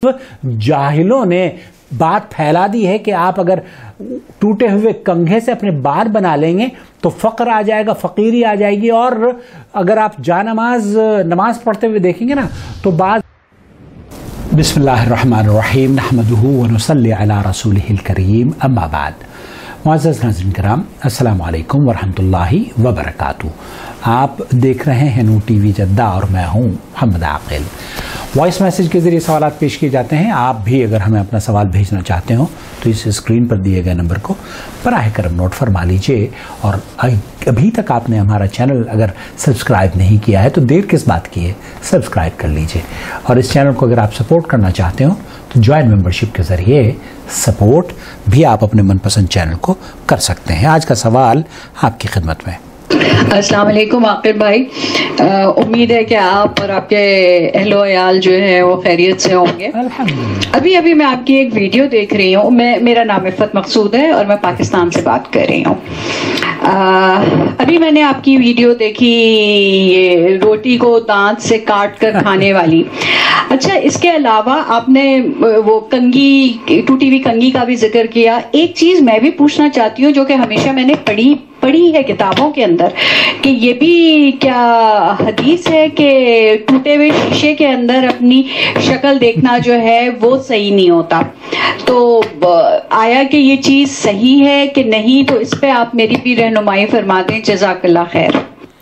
جاہلوں نے بات پھیلا دی ہے کہ آپ اگر ٹوٹے ہوئے کنگھے سے اپنے بال بنا لیں گے تو فقر آ جائے گا، فقیری آ جائے گی، اور اگر آپ نماز پڑھتے ہوئے دیکھیں گے نا تو بعض بسم اللہ الرحمن الرحیم نحمدہ ونصلی علی رسولہ الکریم اما بعد۔ معزز ناظرین کرام، السلام علیکم ورحمۃ اللہ وبرکاتہ۔ آپ دیکھ رہے ہیں نور ٹی وی جدہ اور میں ہوں محمد عاقل۔ وائس میسیج کے ذریعے سوالات پیش کیے جاتے ہیں۔ آپ بھی اگر ہمیں اپنا سوال بھیجنا چاہتے ہو تو اس اسکرین پر دیے گئے نمبر کو براہ کرم نوٹ فرما لیجئے، اور ابھی تک آپ نے ہمارا چینل اگر سبسکرائب نہیں کیا ہے تو دیر کس بات کی ہے، سبسکرائب کر لیجئے، اور اس چینل کو اگر آپ سپورٹ کرنا چاہتے ہو تو جوائن ممبرشپ کے ذریعے سپورٹ بھی آپ اپنے من پسند چینل کو کر سکتے ہیں۔ آج کا سوال آپ کی خدمت میں۔ السلام علیکم عاقل بھائی، امید ہے کہ آپ اور آپ کے اہل و عیال جو ہے وہ خیریت سے ہوں گے۔ ابھی میں آپ کی ایک ویڈیو دیکھ رہی ہوں، میرا نام عفت مقصود ہے اور میں پاکستان سے بات کر رہی ہوں۔ ابھی میں نے آپ کی ویڈیو دیکھی، یہ روٹی کو دانت سے کاٹ کر کھانے والی۔ اچھا، اس کے علاوہ آپ نے وہ کنگھی، ٹوٹی ہوئی کنگھی کا بھی ذکر کیا۔ ایک چیز میں بھی پوچھنا چاہتی ہوں جو کہ ہمیشہ میں نے پڑھی ہے کتابوں کے اندر، کہ یہ بھی کیا حدیث ہے کہ ٹوٹے ہوئے شیشے کے اندر اپنی شکل دیکھنا جو ہے وہ صحیح نہیں ہوتا، تو آیا کہ یہ چیز صحیح ہے کہ نہیں؟ تو اس پہ آپ میری بھی رہنمائی فرما دیں، جزاک اللہ خیر۔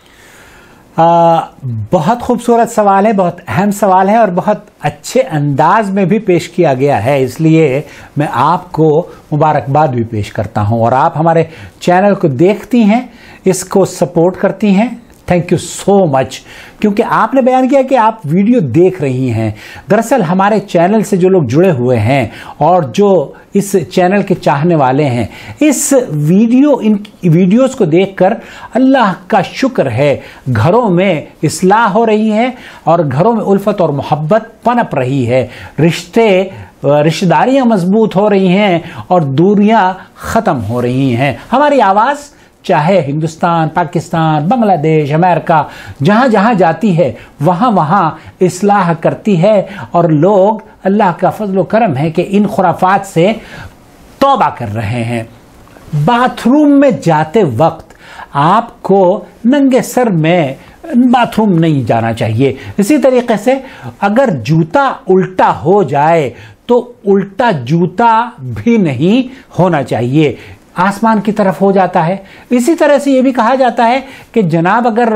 بہت خوبصورت سوال ہے، بہت اہم سوال ہے، اور بہت اچھے انداز میں بھی پیش کیا گیا ہے، اس لیے میں آپ کو مبارکباد بھی پیش کرتا ہوں۔ اور آپ ہمارے چینل کو دیکھتی ہیں، اس کو سپورٹ کرتی ہیں، تھینک یو سو مچ، کیونکہ آپ نے بیان کیا کہ آپ ویڈیو دیکھ رہی ہیں۔ دراصل ہمارے چینل سے جو لوگ جڑے ہوئے ہیں اور جو اس چینل کے چاہنے والے ہیں، اس ان ویڈیوز کو دیکھ کر اللہ کا شکر ہے، گھروں میں اصلاح ہو رہی ہے اور گھروں میں الفت اور محبت پنپ رہی ہے، رشتہ داریاں مضبوط ہو رہی ہیں اور دوریاں ختم ہو رہی ہیں۔ ہماری آواز چاہے ہندوستان، پاکستان، بنگلہ دیش، امریکہ، جہاں جہاں جاتی ہے وہاں اصلاح کرتی ہے، اور لوگ اللہ کا فضل و کرم ہے کہ ان خرافات سے توبہ کر رہے ہیں۔ باتھ روم میں جاتے وقت آپ کو ننگے سر میں باتھ روم نہیں جانا چاہیے۔ اسی طریقے سے اگر جوتا الٹا ہو جائے تو الٹا جوتا بھی نہیں ہونا چاہیے، آسمان کی طرف ہو جاتا ہے۔ اسی طرح سے یہ بھی کہا جاتا ہے کہ جناب اگر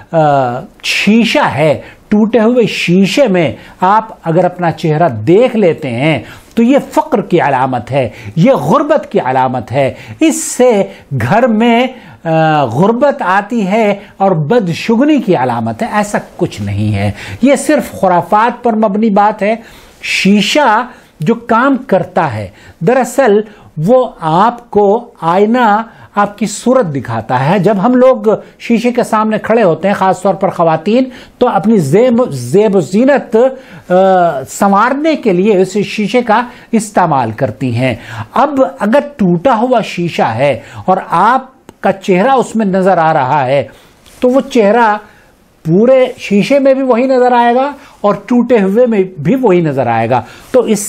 شیشہ ہے، ٹوٹے ہوئے شیشے میں آپ اگر اپنا چہرہ دیکھ لیتے ہیں تو یہ فقر کی علامت ہے، یہ غربت کی علامت ہے، اس سے گھر میں غربت آتی ہے اور بدشگنی کی علامت ہے۔ ایسا کچھ نہیں ہے، یہ صرف خرافات پر مبنی بات ہے۔ شیشہ جو کام کرتا ہے، دراصل وہ آپ کو آئینہ آپ کی صورت دکھاتا ہے۔ جب ہم لوگ شیشے کے سامنے کھڑے ہوتے ہیں، خاص طور پر خواتین، تو اپنی زیب و زینت سنوارنے کے لیے اس شیشے کا استعمال کرتی ہیں۔ اب اگر ٹوٹا ہوا شیشہ ہے اور آپ کا چہرہ اس میں نظر آ رہا ہے تو وہ چہرہ پورے شیشے میں بھی وہی نظر آئے گا اور ٹوٹے ہوئے میں بھی وہی نظر آئے گا، تو اس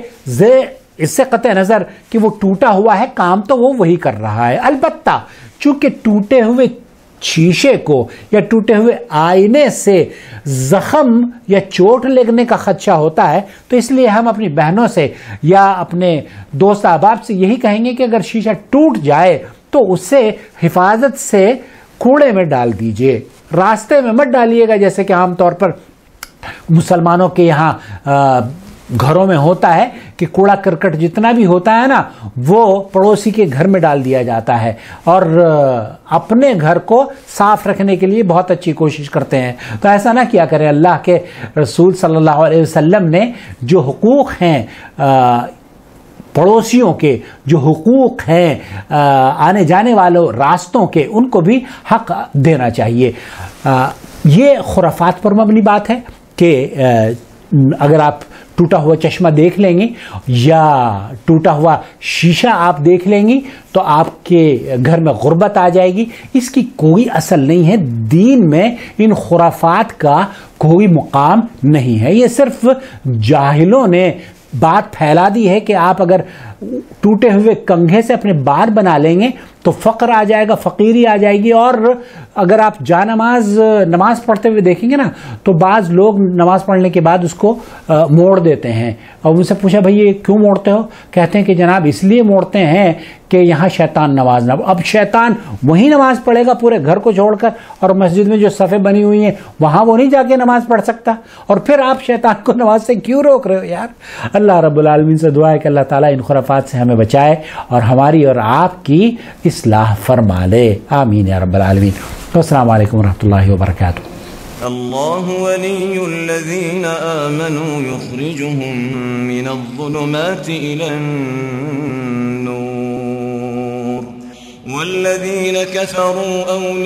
سے قطع نظر کہ وہ ٹوٹا ہوا ہے، کام تو وہ وہی کر رہا ہے۔ البتہ چونکہ ٹوٹے ہوئے شیشے کو یا ٹوٹے ہوئے آئینے سے زخم یا چوٹ لگنے کا خدشہ ہوتا ہے، تو اس لیے ہم اپنی بہنوں سے یا اپنے دوست احباب سے یہی کہیں گے کہ اگر شیشہ ٹوٹ جائے تو اسے حفاظت سے کوڑے میں ڈال دیجئے، راستے میں مت ڈالیے گا، جیسے کہ عام طور پر مسلمانوں کے یہاں گھروں میں ہوتا ہے کہ کوڑا کرکٹ جتنا بھی ہوتا ہے نا وہ پڑوسی کے گھر میں ڈال دیا جاتا ہے، اور اپنے گھر کو صاف رکھنے کے لیے بہت اچھی کوشش کرتے ہیں۔ تو ایسا نہ کیا کریں۔ اللہ کے رسول صلی اللہ علیہ وسلم نے جو حقوق ہیں پڑوسیوں کے، جو حقوق ہیں آنے جانے والوں راستوں کے، ان کو بھی حق دینا چاہیے۔ یہ خرافات پر مبنی بات ہے کہ اگر آپ ٹوٹا ہوا چشمہ دیکھ لیں گی یا ٹوٹا ہوا شیشہ آپ دیکھ لیں گی تو آپ کے گھر میں غربت آ جائے گی، اس کی کوئی اصل نہیں ہے۔ دین میں ان خرافات کا کوئی مقام نہیں ہے. یہ صرف جاہلوں نے بات پھیلا دی ہے کہ آپ اگر ٹوٹے ہوئے کنگھے سے اپنے بال بنا لیں گے تو فقر آ جائے گا, فقیری آ جائے گی. اور اگر آپ نماز پڑھتے ہوئے دیکھیں گے نا تو بعض لوگ نماز پڑھنے کے بعد اس کو موڑ دیتے ہیں. اور ان سے پوچھا بھائی یہ کیوں موڑتے ہو؟ کہتے ہیں کہ جناب اس لیے موڑتے ہیں کہ یہاں شیطان نماز نہ. اب شیطان وہیں نماز پڑھے گا پورے گھر کو چھوڑ کر, اور مسجد میں جو صفیں بنی ہوئی ہیں وہاں وہ نہیں جا کے نماز پڑھ سکتا. اور پھر آپ شیطان کو نماز سے کیوں روک رہے ہو یار؟ اللہ رب العالمین سے دعا ہے کہ اللہ تعالیٰ ان خرافات سے ہمیں بچائے اور ہماری اور آپ کی اصلاح فرما لے. آمین یا رب العالمین. السلام علیکم ورحمۃ اللہ وبرکاتہ. اللہ ولی الذین آمنوا یخرجهم من الظلمات إلى النور والذین كفروا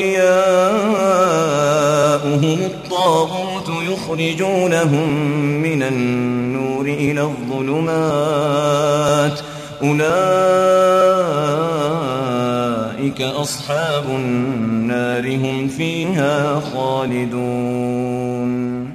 أولیاؤهم الطاغوت یخرجونهم من النور إلى الظلمات أولئك أصحاب النار هم فيها خالدون.